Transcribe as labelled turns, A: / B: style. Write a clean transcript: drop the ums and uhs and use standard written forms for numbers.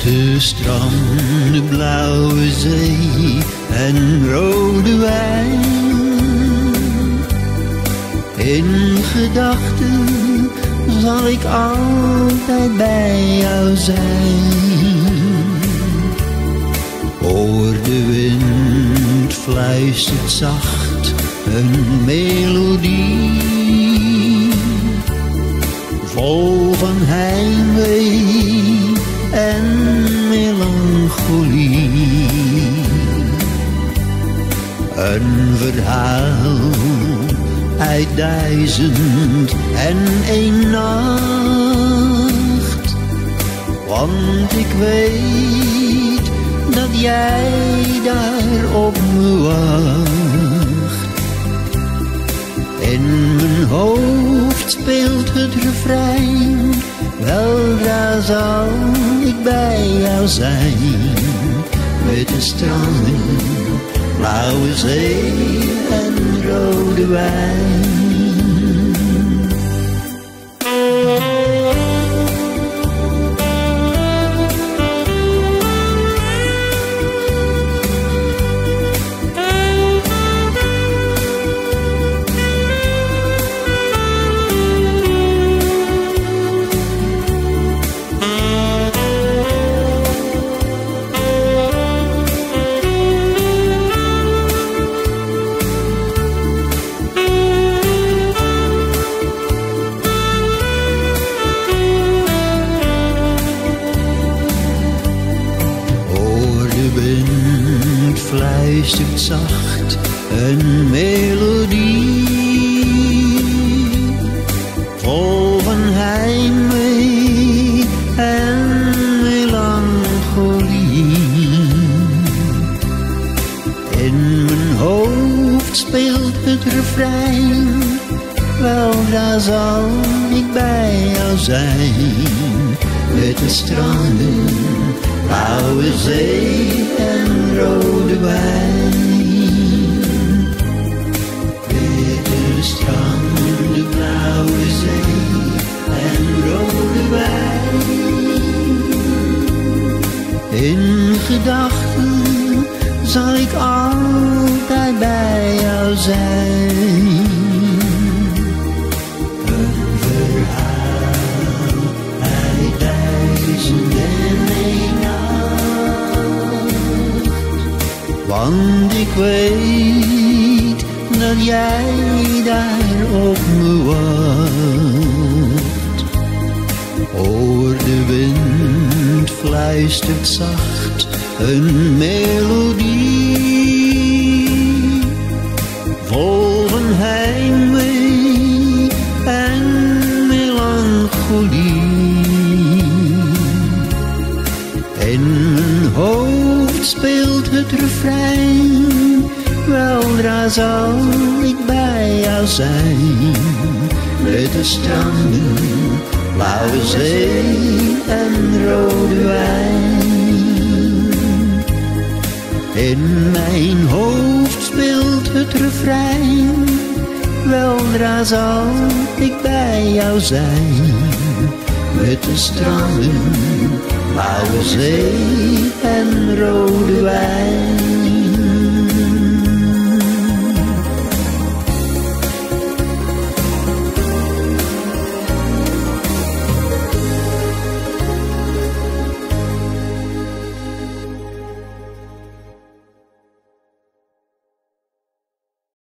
A: Witte stranden, blauwe zee en rode wijn. In gedachten zal ik altijd bij jou zijn. Hoor de wind fluistert zacht een melodie, vol van heimwee en melancholie. Een verhaal uit 1001 nacht, want ik weet dat jij daar op me wacht. In mijn hoofd speelt het refrein, weldra zal ik bij jou zijn. Witte stranden, blauwe zee en rode wijn. Fluistert zacht een melodie, vol van heimwee en melancholie. In mijn hoofd speelt het refrein, weldra zal ik bij jou zijn. Witte stranden, blauwe zee en rode wijn. Witte stranden, blauwe zee en rode wijn. In gedachten zal ik altijd bij jou zijn. Een verhaal uit 1001 nacht, want ik weet dat jij daar op me wacht. Hoor de wind fluistert zacht een melodie, vol van heimwee en melancholie. In mijn hoofd speelt het refrein, weldra zal ik bij jou zijn. Witte stranden, blauwe zee en rode wijn. In mijn hoofd speelt het refrein, weldra zal ik bij jou zijn. Witte stranden, blauwe zee en rode